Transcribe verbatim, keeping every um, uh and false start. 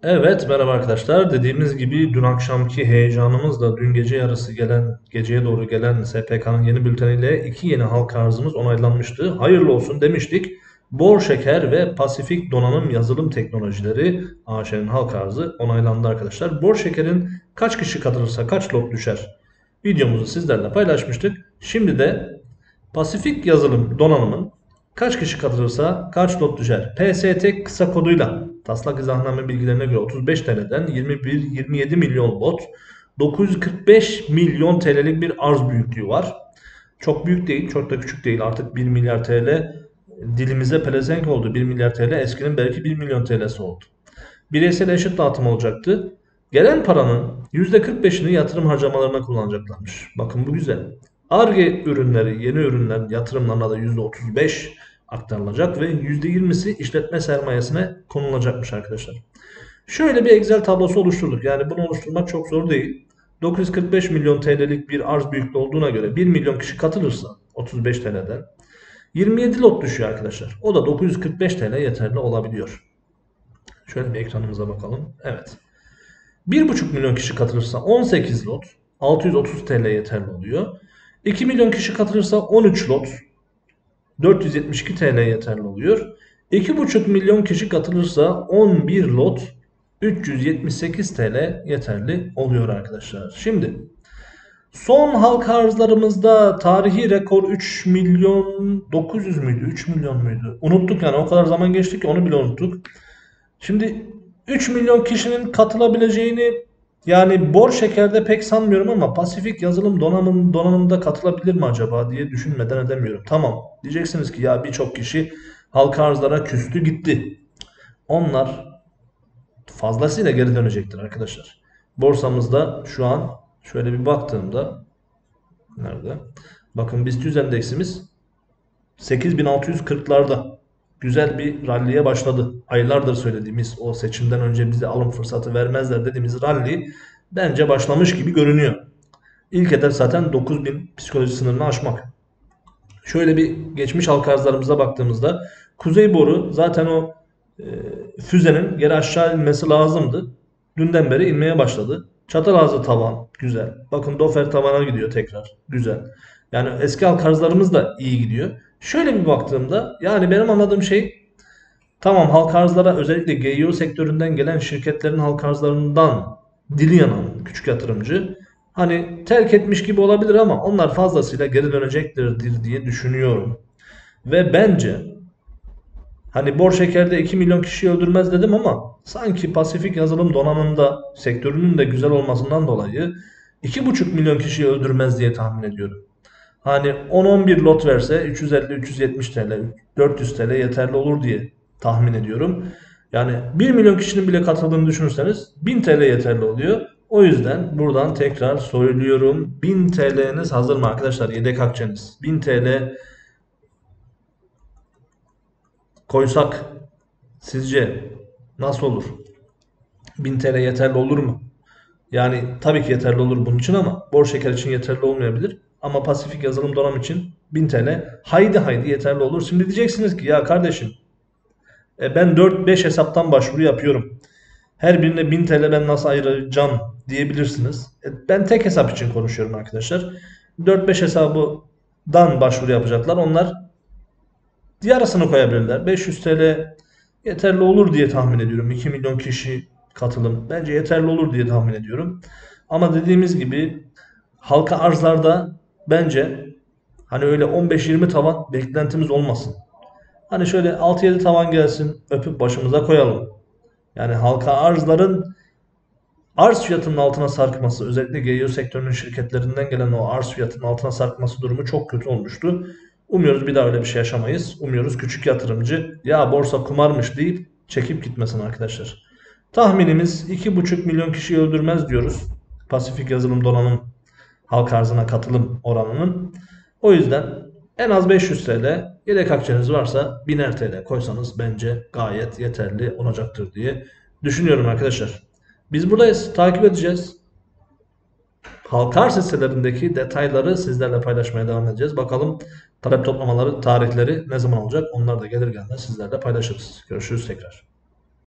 Evet, merhaba arkadaşlar. Dediğimiz gibi dün akşamki heyecanımızla dün gece yarısı gelen, geceye doğru gelen S P K'nın yeni bülteniyle iki yeni halka arzımız onaylanmıştı. Hayırlı olsun demiştik. Bor Şeker ve Pasifik Donanım Yazılım Teknolojileri A Ş'nin halka arzı onaylandı arkadaşlar. Bor Şeker'in kaç kişi katılırsa kaç lot düşer videomuzu sizlerle paylaşmıştık. Şimdi de Pasifik Yazılım Donanım'ın kaç kişi katılırsa kaç lot düşer? P S T kısa koduyla taslak izahname bilgilerine göre otuz beş T L'den yirmi bir yirmi yedi milyon lot, dokuz yüz kırk beş milyon T L'lik bir arz büyüklüğü var. Çok büyük değil, çok da küçük değil. Artık bir milyar T L dilimize pelesenk oldu. bir milyar T L eskinin belki bir milyon T L'si oldu. Bireysel eşit dağıtım olacaktı. Gelen paranın yüzde kırk beşini yatırım harcamalarına kullanacaklarmış. Bakın bu güzel. Ar-Ge ürünleri, yeni ürünlerin yatırımlarına da yüzde otuz beş aktarılacak ve yüzde yirmisi işletme sermayesine konulacakmış arkadaşlar. Şöyle bir Excel tablosu oluşturduk. Yani bunu oluşturmak çok zor değil. dokuz yüz kırk beş milyon T L'lik bir arz büyüklüğü olduğuna göre bir milyon kişi katılırsa otuz beş T L'den yirmi yedi lot düşüyor arkadaşlar. O da dokuz yüz kırk beş T L yeterli olabiliyor. Şöyle bir ekranımıza bakalım. Evet. bir buçuk milyon kişi katılırsa on sekiz lot altı yüz otuz T L yeterli oluyor. iki milyon kişi katılırsa on üç lot dört yüz yetmiş iki T L yeterli oluyor. iki buçuk milyon kişi katılırsa on bir lot üç yüz yetmiş sekiz T L yeterli oluyor arkadaşlar. Şimdi son halka arzlarımızda tarihi rekor üç milyon dokuz yüz müydü? üç milyon muydu? Unuttuk yani, o kadar zaman geçti ki onu bile unuttuk. Şimdi üç milyon kişinin katılabileceğini, yani Bor Şeker'de pek sanmıyorum ama Pasifik Yazılım Donanım, Donanım'da katılabilir mi acaba diye düşünmeden edemiyorum. Tamam, diyeceksiniz ki ya birçok kişi halka arzlara küstü gitti. Onlar fazlasıyla geri dönecektir arkadaşlar. Borsamızda şu an şöyle bir baktığımda, nerede? Bakın BIST yüz endeksimiz sekiz bin altı yüz kırklarda güzel bir ralliye başladı. Aylardır söylediğimiz, o seçimden önce bize alım fırsatı vermezler dediğimiz rally bence başlamış gibi görünüyor. İlk hedef zaten dokuz bin psikoloji sınırını aşmak. Şöyle bir geçmiş halka arzlarımıza baktığımızda Kuzey Boru zaten o e, füzenin geri aşağı inmesi lazımdı. Dünden beri inmeye başladı. Çatalazı tavan güzel. Bakın Dofer tavana gidiyor tekrar. Güzel. Yani eski halka arzlarımız da iyi gidiyor. Şöyle bir baktığımda yani benim anladığım şey, tamam, halka arzlara özellikle G I O sektöründen gelen şirketlerin halka arzlarından dili yanan küçük yatırımcı hani terk etmiş gibi olabilir ama onlar fazlasıyla geri döneceklerdir diye düşünüyorum. Ve bence hani Bor Şeker'de iki milyon kişiyi öldürmez dedim ama sanki Pasifik Yazılım Donanım'da sektörünün de güzel olmasından dolayı iki buçuk milyon kişiyi öldürmez diye tahmin ediyorum. Hani on on bir lot verse üç yüz elli üç yüz yetmiş T L, dört yüz T L yeterli olur diye tahmin ediyorum. Yani bir milyon kişinin bile katıldığını düşünürseniz bin T L yeterli oluyor. O yüzden buradan tekrar söylüyorum. bin T L'niz hazır mı arkadaşlar? Yedek akçeniz. bin T L koysak sizce nasıl olur? bin T L yeterli olur mu? Yani tabii ki yeterli olur bunun için ama Bor Şeker için yeterli olmayabilir. Ama Pasifik Yazılım Donanım için bin T L haydi haydi yeterli olur. Şimdi diyeceksiniz ki ya kardeşim, e, ben dört beş hesaptan başvuru yapıyorum. Her birine bin T L ben nasıl ayıracağım diyebilirsiniz. E, ben tek hesap için konuşuyorum arkadaşlar. dört beş hesabından başvuru yapacaklar. Onlar yarısını koyabilirler. beş yüz T L yeterli olur diye tahmin ediyorum. iki milyon kişi katılım bence yeterli olur diye tahmin ediyorum. Ama dediğimiz gibi halka arzlarda bence hani öyle on beş yirmi tavan beklentimiz olmasın. Hani şöyle altı yedi tavan gelsin, öpüp başımıza koyalım. Yani halka arzların arz fiyatının altına sarkması, özellikle G I O sektörünün şirketlerinden gelen o arz fiyatının altına sarkması durumu çok kötü olmuştu. Umuyoruz bir daha öyle bir şey yaşamayız. Umuyoruz küçük yatırımcı ya borsa kumarmış deyip çekip gitmesin arkadaşlar. Tahminimiz iki buçuk milyon kişiyi öldürmez diyoruz. Pasifik Yazılım Donanım halka arzına katılım oranının. O yüzden en az beş yüz T L, yedek akçeniz varsa biner T L koysanız bence gayet yeterli olacaktır diye düşünüyorum arkadaşlar. Biz buradayız, takip edeceğiz. Halka arz hisselerindeki detayları sizlerle paylaşmaya devam edeceğiz. Bakalım talep toplamaları tarihleri ne zaman olacak? Onlar da gelir gelmez sizlerle paylaşırız. Görüşürüz tekrar.